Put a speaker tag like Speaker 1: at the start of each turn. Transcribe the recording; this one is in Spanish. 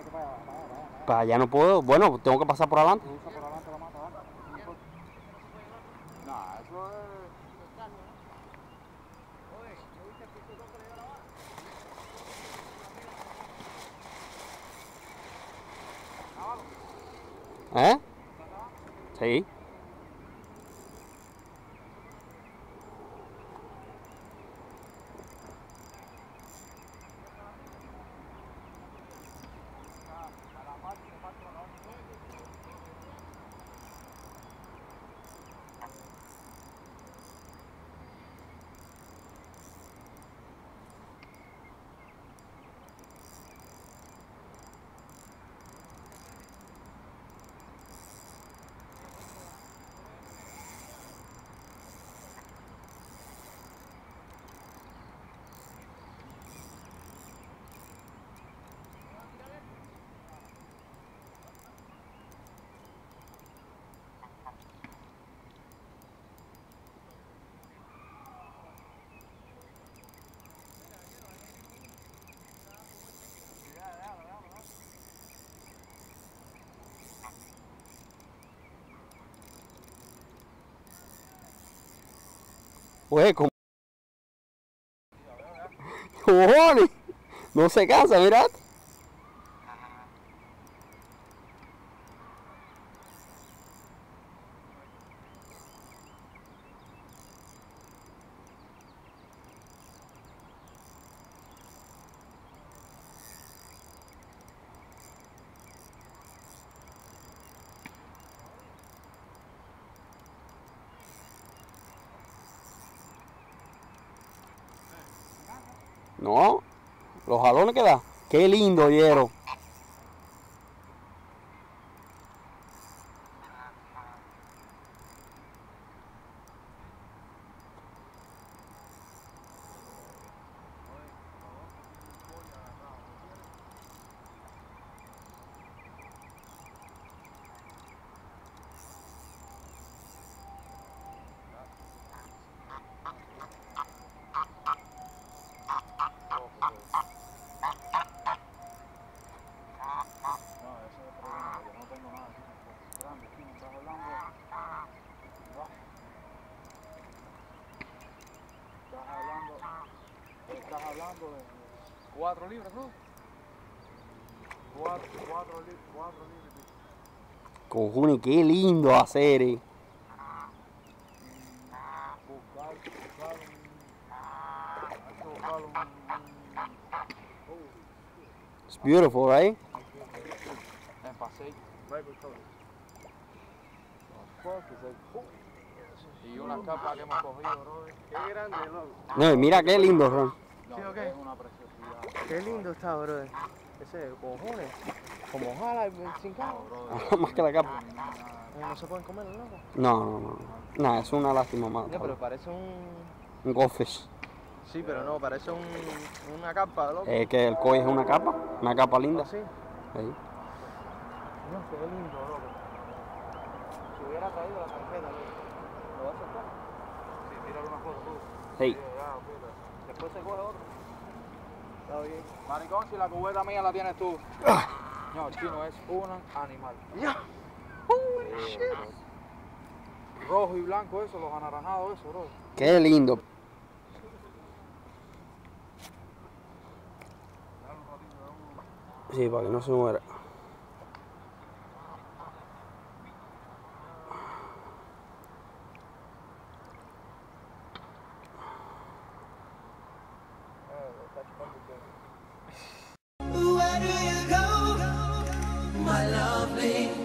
Speaker 1: Para allá no puedo. Bueno, tengo que pasar por adelante.
Speaker 2: Cruza por adelante la mata, ¿vale? Nah, eso es...
Speaker 3: Oye, ¿no viste el pisotón que le dio a la bala?
Speaker 1: ¿Eh? Sí. Pues, como... ¡Cojones! No se cansa, mirad. No, los jalones que da. Qué lindo, Hiero.
Speaker 2: Estás hablando de 4 libras, ¿no? 4 libras.
Speaker 1: Cojones, qué lindo hacer. It's beautiful, right?
Speaker 2: En paseo. Y una capa que hemos cogido, bro.
Speaker 3: Qué grande, loco.
Speaker 1: No, mira qué lindo, Ron.
Speaker 2: No,
Speaker 3: ¿Sí o qué?
Speaker 2: es una preciosidad.
Speaker 3: Qué lindo está, bro. Ese, cojones. Como jala sin carro.
Speaker 1: Más que la capa.
Speaker 3: No se pueden comer, loco.
Speaker 1: No. No, es una lástima más.
Speaker 3: Ya, pero parece
Speaker 1: Un goldfish.
Speaker 3: Sí, pero no, parece una capa, loco.
Speaker 1: Es que el koi es una capa linda.
Speaker 3: ¿Ah, sí?
Speaker 1: Sí.
Speaker 3: No, qué lindo, loco. Si hubiera traído la tarjeta, loco. ¿Lo vas a soltar?
Speaker 2: Sí, tírale una foto tú.
Speaker 1: Sí.
Speaker 2: Ya, fíjate.
Speaker 3: Después se coge otro. Está bien.
Speaker 2: Maricón, si la cubeta mía la tienes tú. No, chino es un animal.
Speaker 3: Ya.
Speaker 2: Rojo y blanco eso, los anaranjados eso, bro.
Speaker 1: Qué lindo. Sí, para que no se muera.
Speaker 4: Where do you go, my lovely?